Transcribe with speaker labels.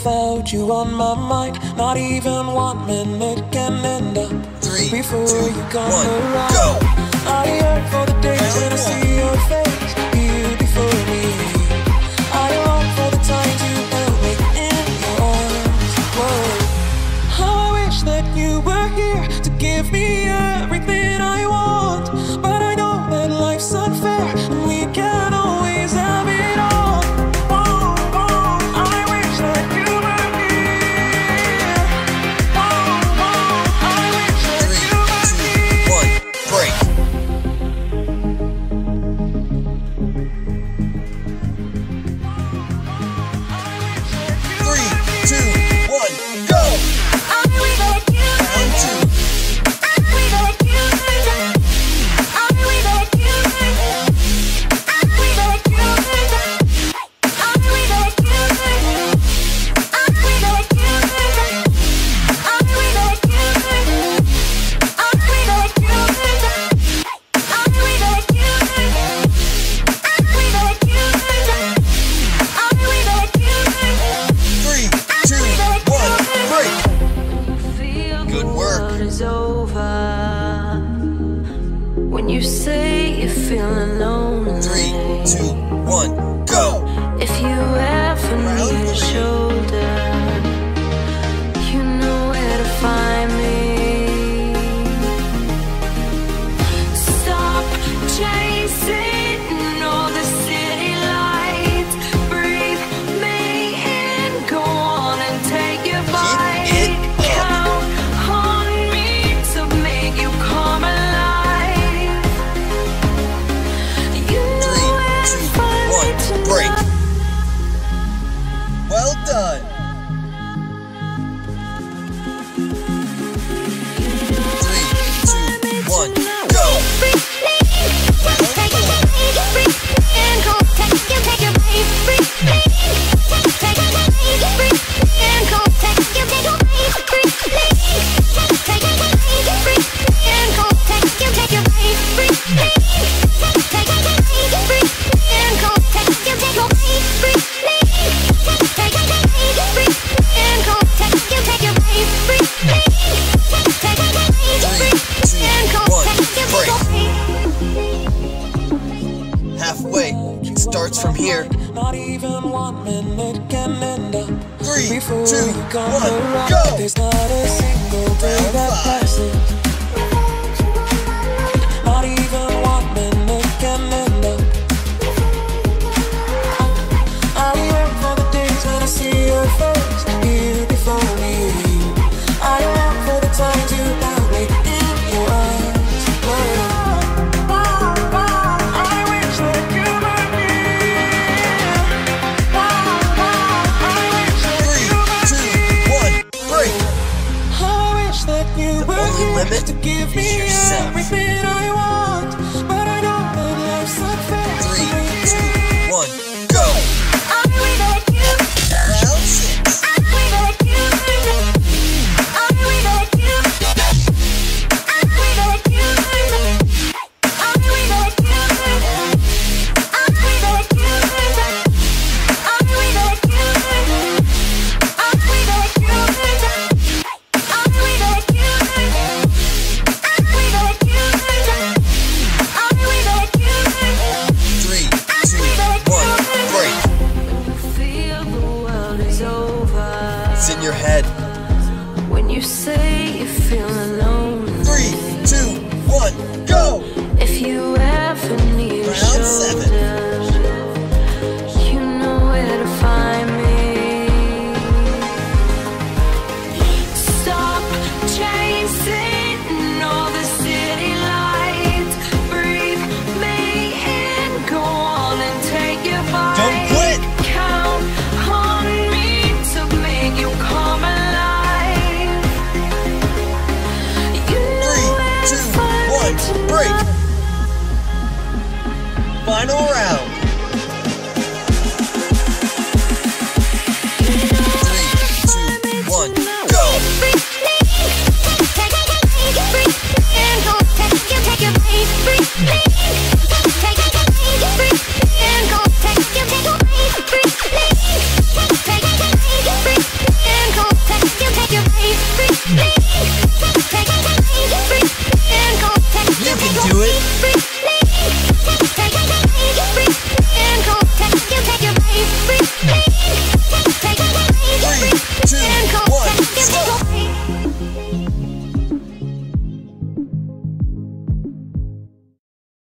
Speaker 1: without you on my mind. Not even 1 minute can end up
Speaker 2: 3,
Speaker 1: before
Speaker 2: 2,
Speaker 1: you come
Speaker 2: 1,
Speaker 1: around.
Speaker 2: go!
Speaker 1: I yearn for the days when I see your face here before me. I long for the times you held me in your arms. Whoa. How I wish that you were here to give me everything I want, but I know that life's unfair and we can't always have it all. Whoa, whoa, I wish that you were here. Whoa, whoa, I wish that you were here.
Speaker 2: 3, 2, 1, break! 3, 2, 1, go! Round 2.
Speaker 3: When you say you're feeling lonely,
Speaker 2: 3, 2, 1, go!
Speaker 3: If you ever need a shoulder, you know where to find me. Stop chasing all the city lights. Breathe me in, go on and take your bite. Count on me to make you come alive. You know where to find me tonight.
Speaker 2: Break! Well done! 3, 2, 1, go! Halfway, it starts from here.
Speaker 1: Not even 1 minute can end up
Speaker 2: 3,
Speaker 1: before
Speaker 2: 2,
Speaker 1: you come
Speaker 2: 1,
Speaker 1: around.
Speaker 2: go!
Speaker 1: There's not a single day
Speaker 2: Round
Speaker 1: that
Speaker 2: 5.
Speaker 1: passes. Not even 1 minute can end up. I yearn for the days when I see your face here before me. I long for the times you held me in your arms. Whoa. I wish that you were here. I wish that you were here.
Speaker 2: 3, 2, 1, break!
Speaker 1: I wish that you were
Speaker 2: only
Speaker 1: here
Speaker 2: limit
Speaker 1: to give
Speaker 2: is
Speaker 1: me
Speaker 2: yourself.
Speaker 1: everything I want, but I know that life's unfair.
Speaker 2: 3, 2, 1, go! Round 6. It's in your head.
Speaker 3: When you say you're feeling lonely,
Speaker 2: 3, 2, 1, go!
Speaker 3: if you ever need a
Speaker 2: Round 7.
Speaker 3: shoulder,